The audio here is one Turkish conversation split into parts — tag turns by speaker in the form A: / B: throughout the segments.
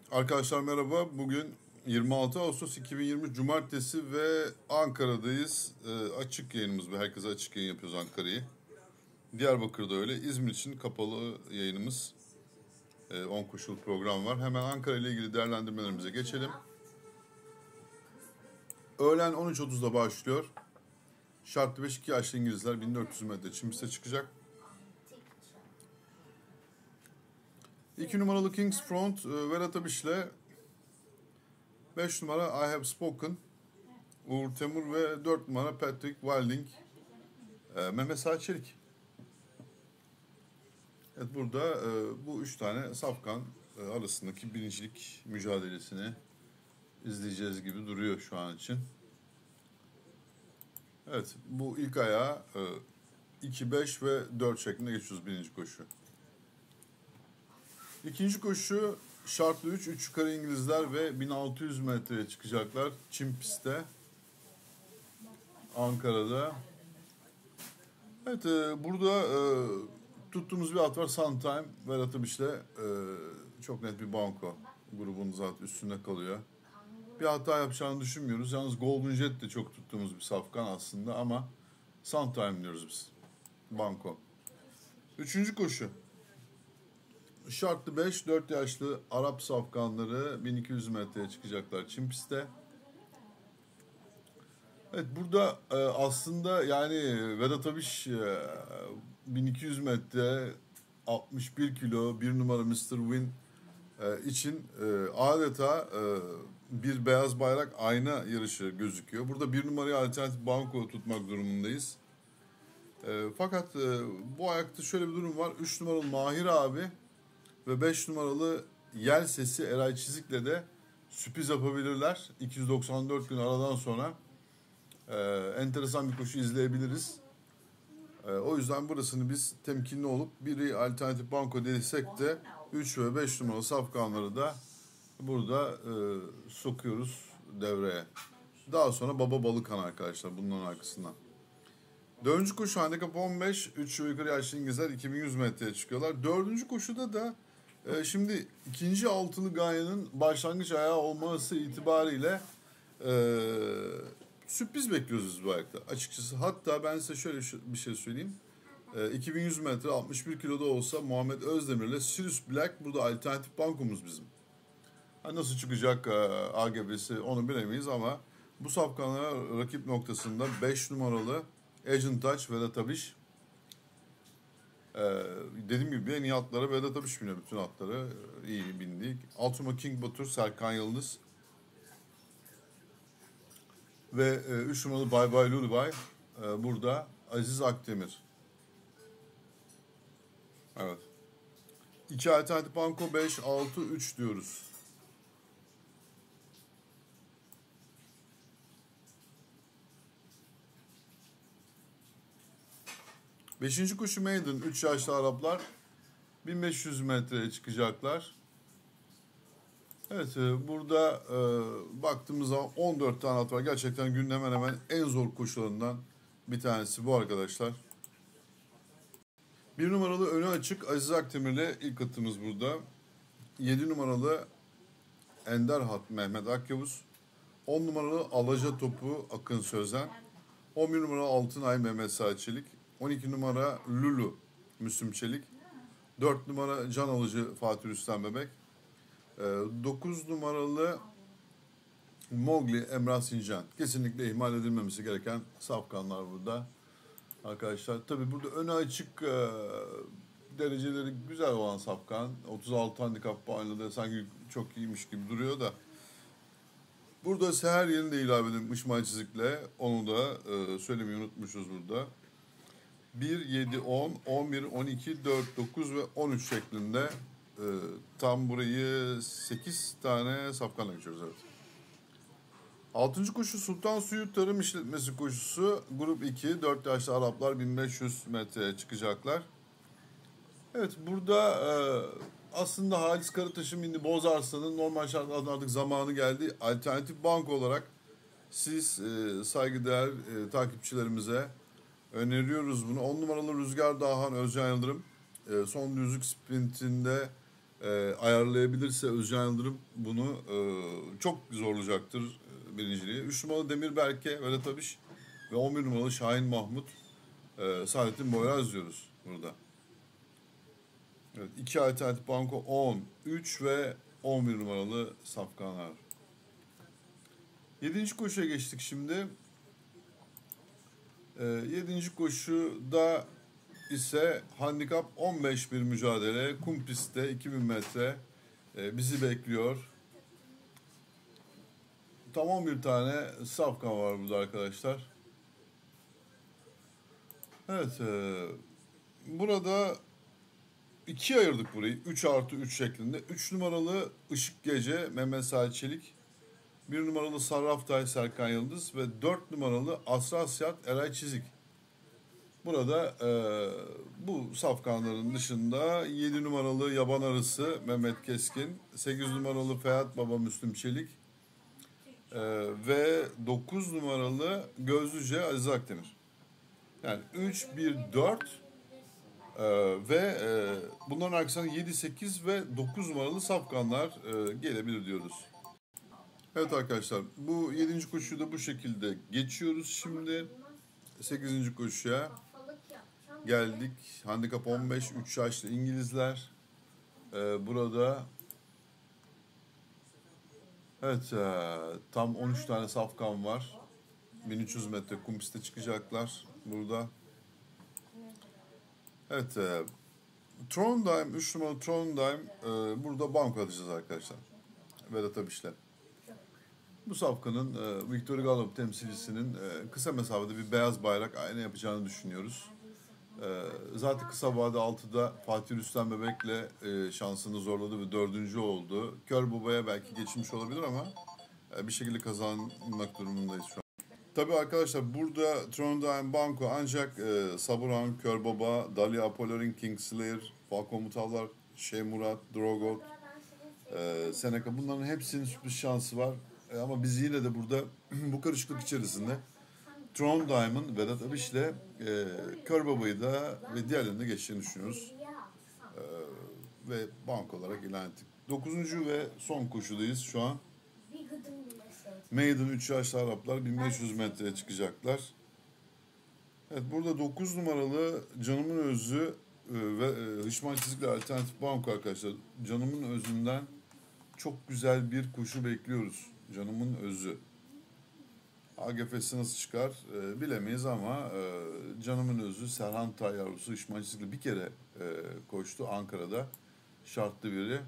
A: Arkadaşlar merhaba. Bugün 26 Ağustos 2020 Cumartesi ve Ankara'dayız. Açık yayınımız bu. Herkese açık yayın yapıyoruz Ankara'yı. Diyarbakır'da öyle. İzmir için kapalı yayınımız. 10 koşul program var. Hemen Ankara ile ilgili değerlendirmelerimize geçelim. Öğlen 13.30'da başlıyor. Şartlı 5 2 yaşlı İngilizler 1400 metre çim piste çıkacak. 2 numaralı Kings Front Vedat Abiş'le 5 numara I Have Spoken Uğur Temur ve 4 numara Patrick Wilding Mehmet Sağ Çelik. Evet, burada bu 3 tane safkan arasındaki birincilik mücadelesini izleyeceğiz gibi duruyor şu an için. Evet, bu ilk ayağı 2, 5 ve 4 şeklinde geçiyoruz birinci koşu. İkinci koşu şartlı 3 yukarı İngilizler ve 1600 metreye çıkacaklar. Çim pistte. Ankara'da. Evet, burada tuttuğumuz bir at var. Suntime. Vedat Abiş'le çok net bir banko. Grubun zaten üstünde kalıyor. Bir hata yapacağını düşünmüyoruz. Yalnız Golden Jet de çok tuttuğumuz bir safkan aslında ama Suntime diyoruz biz. Banko. Üçüncü koşu. Şartlı 5, 4 yaşlı Arap safkanları 1200 metreye çıkacaklar çim pistte. Evet, burada aslında yani Vedat Abiş 1200 metre 61 kilo 1 numara Mr. Win için adeta bir beyaz bayrak ayna yarışı gözüküyor. Burada 1 numarayı alternatif banko tutmak durumundayız. Fakat bu ayakta şöyle bir durum var. 3 numaralı Mahir abi ve 5 numaralı Yel Sesi Eray Çizik'le de sürpriz yapabilirler. 294 gün aradan sonra enteresan bir koşu izleyebiliriz. O yüzden burasını biz temkinli olup biri alternatif banko desek de 3 ve 5 numaralı safkanları da burada sokuyoruz devreye. Daha sonra Baba Balıkan arkadaşlar bunların arkasından. Dördüncü koşu handikap 15. 3 ve yukarı yaşlı İngilizler 2100 metreye çıkıyorlar. Dördüncü koşuda da şimdi ikinci altılı gayenin başlangıç ayağı olması itibariyle sürpriz bekliyoruz biz bu ayakta açıkçası. Hatta ben size şöyle bir şey söyleyeyim. 2100 metre 61 kiloda olsa Muhammed Özdemir'le Sirius Black burada alternatif bankomuz bizim. Nasıl çıkacak AGB'si onu bilemeyiz ama bu safkanlara rakip noktasında 5 numaralı Agent Touch Vedat Abiş. Dediğim gibi en iyi atlara Vedat Abiş biniyor, bütün atları iyi bindik. Ultima King Batur Serkan Yıldız. Ve 3 numaralı Bye Bye Lullaby burada Aziz Akdemir. Evet. 2 alternatif banko 5, 6, 3 diyoruz. Beşinci koşu Maiden 3 yaşlı Araplar 1500 metreye çıkacaklar. Evet, burada baktığımız zaman 14 tane at var. Gerçekten günün hemen hemen en zor koşularından bir tanesi bu arkadaşlar. 1 numaralı önü açık Aziz Akdemir'le ilk atımız burada. 7 numaralı Ender Hat Mehmet Akyavuz. 10 numaralı Alaca Topu Akın Sözen. 11 numaralı Altınay Mehmet Sağ Çelik. 12 numara Lulu Müslüm Çelik. 4 numara Can Alıcı Fatih Rüstem Bebek. 9 numaralı Mowgli Emrah Sincan. Kesinlikle ihmal edilmemesi gereken safkanlar burada. Arkadaşlar tabi burada önü açık dereceleri güzel olan safkan. 36 handikap puanıyla da sanki çok iyiymiş gibi duruyor da. Burada seher yerini de ilave edilmiş Çizik'le. Onu da söylemeyi unutmuşuz burada. 1, 7, 10, 11, 12, 4, 9 ve 13 şeklinde tam burayı 8 tane safkanla geçiyoruz. Evet. 6. koşu Sultan Suyu Tarım İşletmesi koşusu. Grup 2, 4 yaşlı Araplar 1500 metreye çıkacaklar. Evet, burada aslında Halis Karataş'ın bindi Bozarslan'ın normal şartlarda artık zamanı geldi. Alternatif banko olarak siz saygıdeğer takipçilerimize öneriyoruz bunu. 10 numaralı Rüzgar Dağhan Özcan Yıldırım son düzlük sprintinde ayarlayabilirse Özcan Yıldırım bunu çok zorlayacaktır birinciliği. 3 numaralı Demir Berke, Vedat Abiş ve 11 numaralı Şahin Mahmut, Saadettin Boyraz diyoruz burada. Evet, 2 alternatif banko 10, 3 ve 11 numaralı safkanlar. 7. koşuya geçtik şimdi. 7. koşuda ise handikap 15 bir mücadele. Kum pistte 2000 metre bizi bekliyor. Tam 11 tane safkan var burada arkadaşlar. Evet, burada ikiye ayırdık burayı. 3+3 şeklinde. 3 numaralı Işık Gece Mehmet Salih Çelik. 1 numaralı Sarraftay Serkan Yıldız ve 4 numaralı Asra Asyat Eray Çizik. Burada bu safkanların dışında 7 numaralı Yaban Arısı Mehmet Keskin, 8 numaralı Ferhat Baba Müslüm Çelik ve 9 numaralı Gözlüce Aziz Akdemir. Yani 3, 1, 4 ve bunların arkasından 7, 8 ve 9 numaralı safkanlar gelebilir diyoruz. Evet arkadaşlar, bu 7. koşuyu da bu şekilde geçiyoruz şimdi. 8. koşuya geldik. Handikap 15, 3 yaşlı İngilizler. Burada evet, tam 13 tane safkan var. 1300 metre kum piste çıkacaklar burada. Evet, Trondheim, 3 numaralı Trondheim burada banko atacağız arkadaşlar. Vedat Abiş'le. Bu safkanın Victoria Gallup temsilcisinin kısa mesafede bir beyaz bayrak ayna yapacağını düşünüyoruz. Zaten kısa vade 6'da Fatih Rüstem Bebek'le şansını zorladı ve 4. oldu. Kör Baba'ya belki geçmiş olabilir ama bir şekilde kazanmak durumundayız şu an. Tabii arkadaşlar, burada Trondheim Banko ancak Saburan, Kör Baba, Dalia Apollorin, Kingslayer, Falcon Mutavlar, Şey Murat, Drogot, Seneca, bunların hepsinin sürpriz şansı var. Ama biz yine de burada bu karışıklık içerisinde Trondheim'ın Vedat Abiş'le Kör Baba'yı da ve diğerlerini de geçeceğini düşünüyoruz. Ve bank olarak ilan ettik. 9. ve son koşudayız şu an. Maiden 3 yaşlı Araplar 1500 metreye çıkacaklar. Evet, burada 9 numaralı Canımın Özü ve Hışman Çizikli alternatif banko arkadaşlar. Canımın Özü'nden çok güzel bir koşu bekliyoruz. Canımın Özü. AGF'si nasıl çıkar bilemeyiz ama Canımın Özü Serhan Tay yavrusu Hışman Çizikli bir kere koştu Ankara'da. Şartlı biri.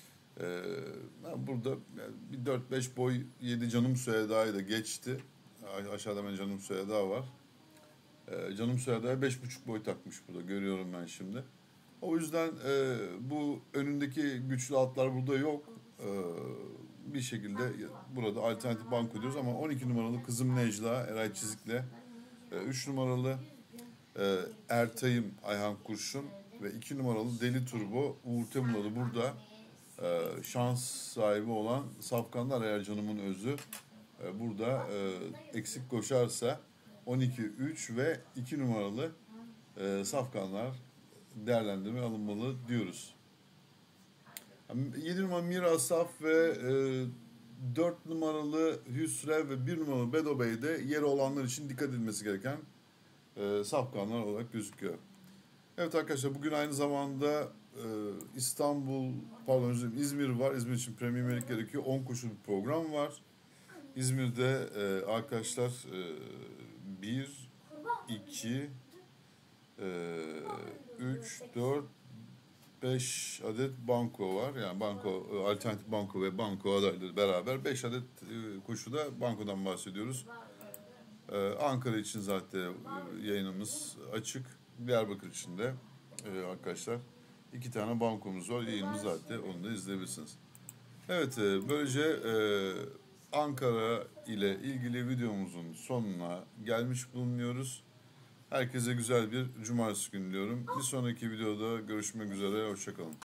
A: Burada bir 4-5 boy 7 Canım Süheyda'yı da geçti. Aşağıda ben Canım Süheyda var. Canım Süheyda'ya 5,5 boy takmış burada. Görüyorum ben şimdi. O yüzden bu önündeki güçlü atlar burada yok. Bir şekilde burada alternatif banko diyoruz ama 12 numaralı Kızım Necla Eray Çizik'le 3 numaralı Ertay'ım Ayhan Kurşun ve 2 numaralı Deli Turbo Uğur Temulalı burada şans sahibi olan safkanlar. Eğer Canımın Özü burada eksik koşarsa 12, 3 ve 2 numaralı safkanlar değerlendirme alınmalı diyoruz. 7 numaralı Mir Asaf ve 4 numaralı Hüsrev ve 1 numaralı Bedo Bey de yeri olanlar için dikkat edilmesi gereken safkanlar olarak gözüküyor. Evet arkadaşlar, bugün aynı zamanda İzmir var. İzmir için Premier Lig gerekiyor. 10 koşulu bir program var. İzmir'de arkadaşlar 1, 2, 3, 4, 5 adet banko var. Yani banko, alternatif banko ve banko adayları beraber 5 adet koşuda bankodan bahsediyoruz. Ankara için zaten yayınımız açık. Diyarbakır için de arkadaşlar 2 tane bankomuz var. Yayınımız zaten, onu da izleyebilirsiniz. Evet, böylece Ankara ile ilgili videomuzun sonuna gelmiş bulunuyoruz. Herkese güzel bir cumartesi günü diliyorum. Bir sonraki videoda görüşmek üzere. Hoşçakalın.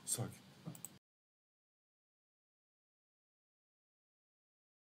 A: Sakin.